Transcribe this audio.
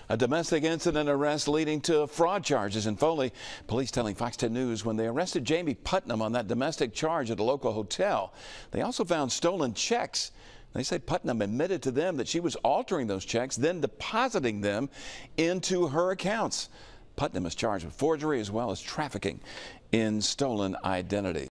A domestic incident arrest leading to fraud charges in Foley. Police telling Fox 10 News when they arrested Jamie Putnam on that domestic charge at a local hotel. They also found stolen checks. They say Putnam admitted to them that she was altering those checks, then depositing them into her accounts. Putnam is charged with forgery as well as trafficking in stolen identity.